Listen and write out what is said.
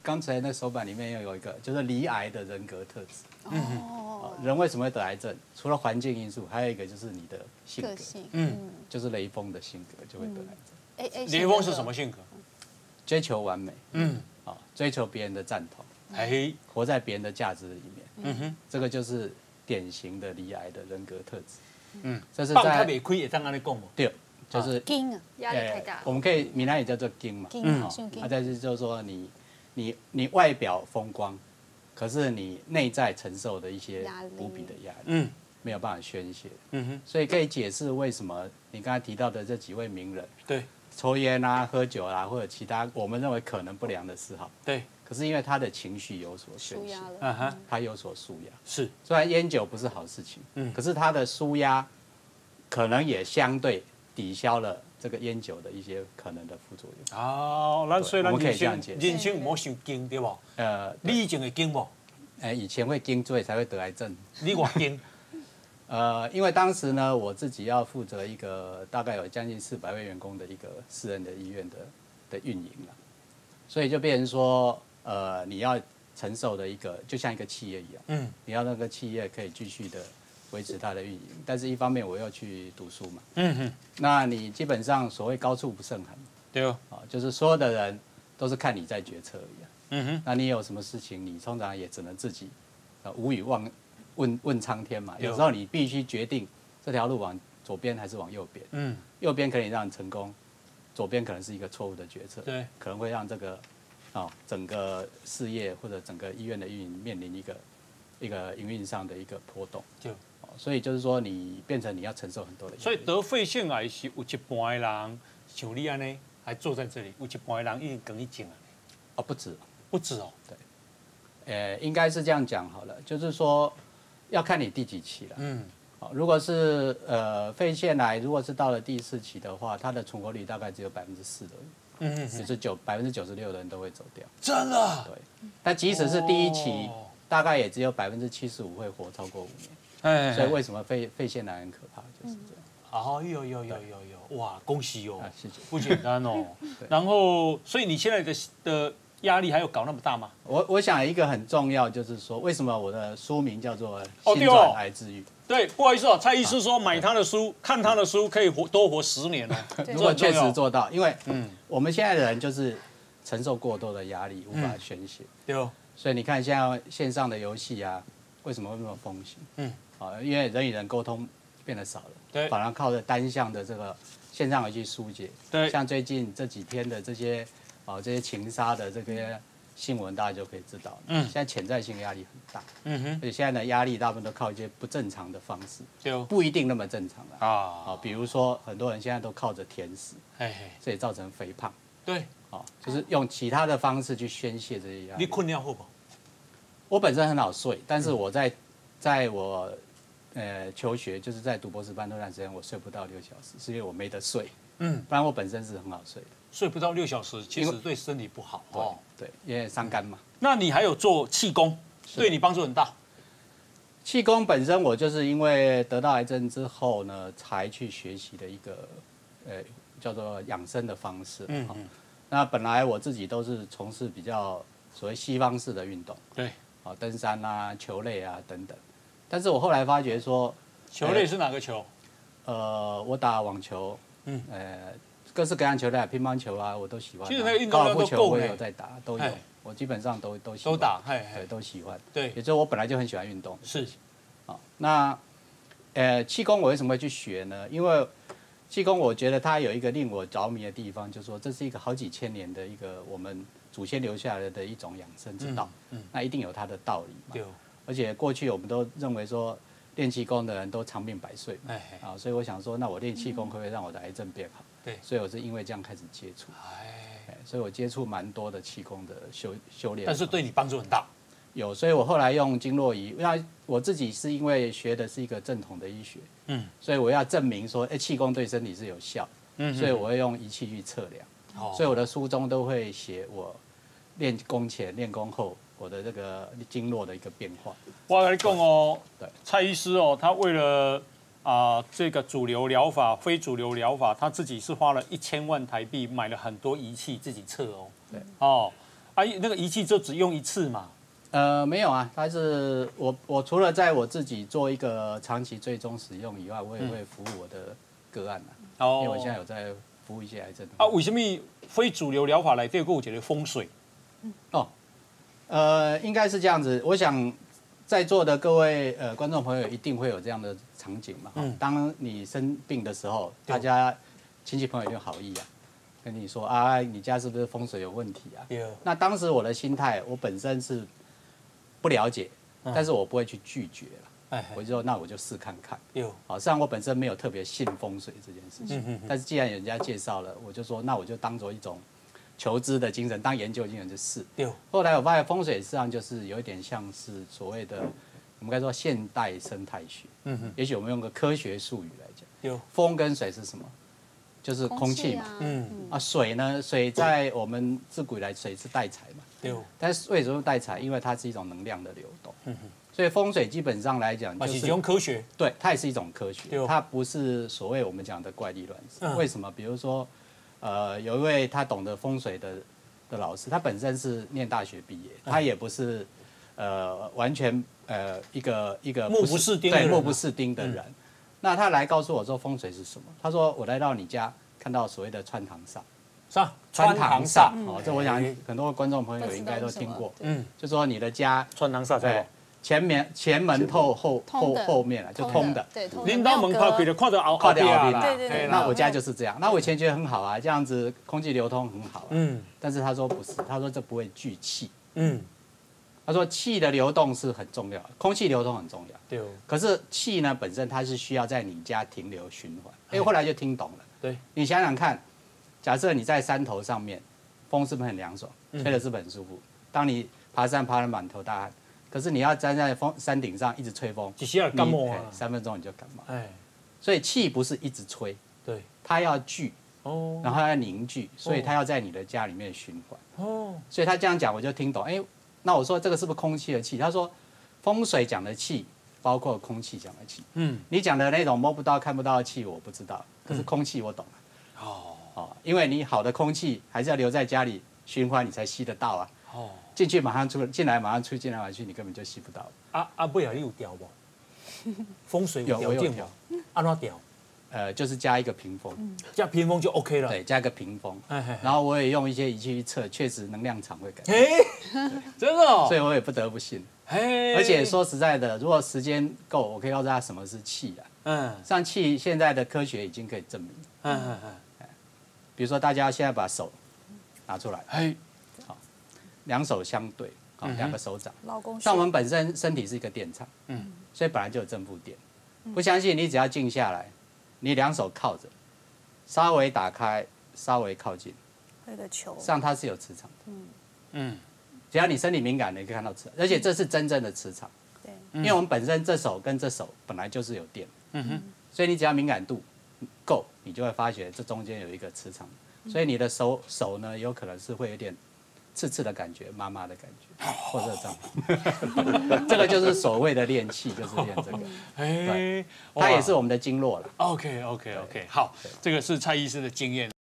刚才那手板里面又有一个，就是罹癌的人格特质。人为什么会得癌症？除了环境因素，还有一个就是你的性格。就是雷锋的性格就会得癌症。 雷锋是什么性格？ 追求完美。追求别人的赞同。活在别人的价值里面。这个就是典型的罹癌的人格特质。这是在没亏也当安尼讲嘛。 对，就是惊啊，压力太大。 我们可以闽南语叫做惊嘛。再是就是说你外表风光，可是你内在承受的一些无比的压力，没有办法宣泄。所以可以解释为什么你刚才提到的这几位名人， 对， 抽烟啊、喝酒啊，或者其他我们认为可能不良的嗜好， 对。 可是因为他的情绪有所宣泄，他有所抒压。是，虽然烟酒不是好事情，可是他的抒压可能也相对抵消了这个烟酒的一些可能的副作用。 那所以我们可以这样解释。 人生唔好伤惊，对不？你以前会惊不？ 以前会惊，所以才会得癌症。 你偌惊？ 因为当时呢，我自己要负责一个大概有将近400位员工的一个私人的医院的运营了，所以就变成说，你要承受的一个就像一个企业一样，你要那个企业可以继续的维持它的运营，但是一方面我要去读书嘛，那你基本上所谓高处不胜寒， 对哦， 就是所有的人都是看你在决策而已，那你有什么事情，你通常也只能自己，无语问苍天嘛，有时候你必须决定这条路往左边还是往右边，右边可以让你成功，左边可能是一个错误的决策，对，可能会让这个整个事业或者整个医院的运营面临一个营运上的一个波动，所以就是说你变成你要承受很多的压力。 所以得肺腺癌是有一半的人像你安尼还坐在这里，有一半的人已经跟你讲了。 不止， 不止哦。 对，应该是这样讲好了，就是说要看你第几期了。如果是肺腺癌，如果是到了第4期的话，它的存活率大概只有4%而已。就是96%的人都会走掉。真的？对。但即使是第1期，大概也只有75%会活超过5年。所以为什么肺腺癌很可怕，就是这样。 有，哇，恭喜哦！ 谢谢。 不简单哦。然后，所以你现在的压力还有搞那么大吗？ 我想一个很重要就是说，为什么我的书名叫做《心转癌治愈》？ 对，不好意思哦，蔡医师说买他的书，看他的书可以多活10年哦。 如果确实做到，因为我们现在的人就是承受过多的压力，无法宣泄。对哦。所以你看，现在线上的游戏啊，为什么会那么风行？因为人与人沟通变得少了，对，反而靠着单向的这个线上游戏疏解。对，像最近这几天的这些情杀的这些新闻，大家就可以知道，现在潜在性压力很大，而且现在的压力大部分都靠一些不正常的方式，不一定那么正常啊。比如说很多人现在都靠着甜食，这也造成肥胖。对，就是用其他的方式去宣泄这些压力。 你困了好不好？ 我本身很好睡，但是我在我求学，就是在读博士班那段时间，我睡不到6小时，是因为我没得睡。不然我本身是很好睡的。 睡不到6小时，其实对身体不好哦。 对，因为伤肝嘛。 那你还有做气功，对你帮助很大。 气功本身，我就是因为得到癌症之后呢，才去学习的一个叫做养生的方式。那本来我自己都是从事比较所谓西方式的运动，对，登山啊、球类啊等等。但是我后来发觉说， 球类是哪个球？ 我打网球，各式各样球类，乒乓球啊，我都喜欢。 其实那个运动量都够我也有在打，都有，我基本上都喜欢。 都打， 对，都喜欢。对，也就是我本来就很喜欢运动。 是。 那气功我为什么会去学呢？因为气功我觉得它有一个令我着迷的地方，就是说这是一个好几千年的一个我们祖先留下来的一种养生之道。那一定有它的道理嘛。对。而且过去我们都认为说练气功的人都长命百岁，所以我想说，那我练气功会不会让我的癌症变好？对，所以我是因为这样开始接触，所以我接触蛮多的气功的修炼， 但是对你帮助很大。 有，所以我后来用经络仪，那我自己是因为学的是一个正统的医学，所以我要证明说，气功对身体是有效，所以我会用仪器去测量，所以我的书中都会写我练功前、练功后我的这个经络的一个变化。 我跟你讲哦，对，蔡医师哦，他为了这个主流疗法、非主流疗法，他自己是花了1000万台币买了很多仪器自己测哦。对， 啊，那个仪器就只用一次嘛？ 没有啊，它是我除了在我自己做一个长期追踪使用以外，我也会服务我的个案因为我现在有在服务一些癌症啊。为什么非主流疗法来对过节的风水？ 应该是这样子。我想在座的各位观众朋友一定会有这样的场景嘛。当你生病的时候，大家亲戚朋友就好意啊，跟你说啊，你家是不是风水有问题啊？那当时我的心态，我本身是不了解，但是我不会去拒绝了。我就说那我就试看看。好，虽然我本身没有特别信风水这件事情，但是既然人家介绍了，我就说那我就当做一种求知的精神，当研究精神去试。后来我发现风水实际上就是有一点像是所谓的我们该说现代生态学。也许我们用个科学术语来讲，风跟水是什么？就是空气嘛。水呢？水在我们自古以来水是带财嘛。但是为什么带财？因为它是一种能量的流动。所以风水基本上来讲就是用科学。 对，它也是一种科学，它不是所谓我们讲的怪力乱神。为什么？比如说，有一位他懂得风水的老师，他本身是念大学毕业，他也不是完全一个目不识丁的人。 对，目不识丁的人。那他来告诉我说风水是什么？他说我来到你家看到所谓的穿堂煞。穿堂煞，这我想很多观众朋友应该都听过。就说你的家穿堂煞在前门透后面就通的。 对， 领导门开开就看到后边啦。 对。 那我家就是这样。那我以前觉得很好啊，这样子空气流通很好。但是他说不是，他说这不会聚气。他说气的流动是很重要，空气流通很重要。 对。 可是气呢本身它是需要在你家停留循环。后来就听懂了。 对。 你想想看，假设你在山头上面，风是不是很凉爽？吹的是不是很舒服？当你爬山爬得满头大汗，可是你要站在山顶上一直吹风， 几下感冒啊 ，3分钟你就感冒。所以气不是一直吹，对，它要聚，然后要凝聚，所以它要在你的家里面循环。所以他这样讲我就听懂。那我说这个是不是空气的气？他说风水讲的气包括空气讲的气。你讲的那种摸不到看不到的气我不知道，可是空气我懂了。因为你好的空气还是要留在家里循环，你才吸得到啊。进去马上出，进来马上出，进来马上去，你根本就吸不到。 不要你有调不？风水有条件不？按怎调？ 就是加一个屏风， 加屏风就 OK 了。 对，加一个屏风。然后我也用一些仪器去测，确实能量场会改变。 真的哦。 所以我也不得不信。而且说实在的，如果时间够，我可以告诉他什么是气啊。像气，现在的科学已经可以证明。比如说，大家现在把手拿出来，好，2手相对，好，2个手掌。像我们本身身体是一个电场，所以本来就有正负电。不相信你只要静下来，你2手靠着，稍微打开，稍微靠近， 那个球， 上它是有磁场的。只要你身体敏感，你可以看到磁场，而且这是真正的磁场。对，因为我们本身这手跟这手本来就是有电。所以你只要敏感度够，你就会发觉这中间有一个磁场，所以你的手呢，有可能是会有点刺刺的感觉、麻麻的感觉，或者这样。这个就是所谓的练气，就是练这个。对，它也是我们的经络了。 OK， 好，这个是蔡医师的经验。